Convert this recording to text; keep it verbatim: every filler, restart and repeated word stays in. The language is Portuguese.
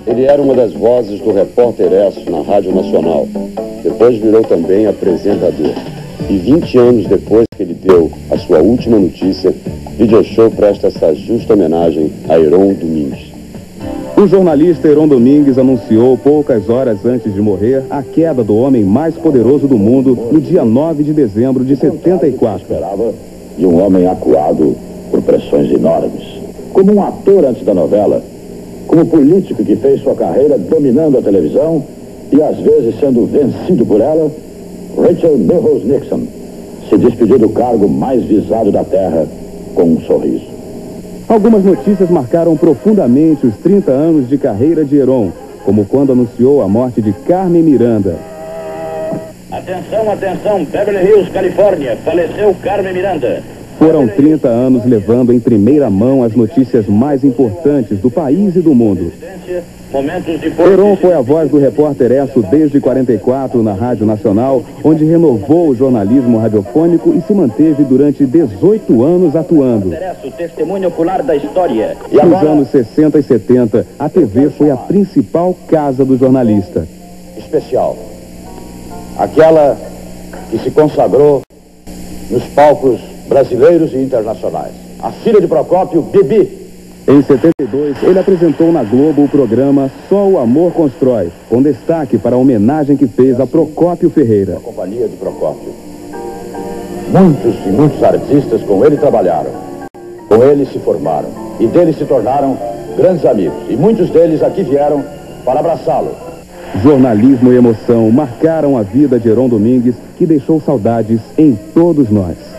Ele era uma das vozes do Repórter Esso na Rádio Nacional. Depois virou também apresentador. E vinte anos depois que ele deu a sua última notícia, Video Show presta essa justa homenagem a Heron Domingues. O jornalista Heron Domingues anunciou poucas horas antes de morrer a queda do homem mais poderoso do mundo no dia nove de dezembro de setenta e quatro. De um homem acuado por pressões enormes. Como um ator antes da novela, como político que fez sua carreira dominando a televisão e às vezes sendo vencido por ela, Rachel Nichols Nixon se despediu do cargo mais visado da Terra com um sorriso. Algumas notícias marcaram profundamente os trinta anos de carreira de Heron, como quando anunciou a morte de Carmen Miranda. Atenção, atenção, Beverly Hills, Califórnia, faleceu Carmen Miranda. Foram trinta anos levando em primeira mão as notícias mais importantes do país e do mundo. Heron foi a voz do Repórter Esso desde quarenta e quatro na Rádio Nacional, onde renovou o jornalismo radiofônico e se manteve durante dezoito anos atuando. Testemunho ocular da história. Nos anos sessenta e setenta, a T V foi a principal casa do jornalista. Especial. Aquela que se consagrou nos palcos brasileiros e internacionais. A filha de Procópio, Bibi. Em setenta e dois, ele apresentou na Globo o programa Só o Amor Constrói, com destaque para a homenagem que fez a Procópio Ferreira. A companhia de Procópio. Muitos e muitos artistas com ele trabalharam. Com ele se formaram. E dele se tornaram grandes amigos. E muitos deles aqui vieram para abraçá-lo. Jornalismo e emoção marcaram a vida de Heron Domingues, que deixou saudades em todos nós.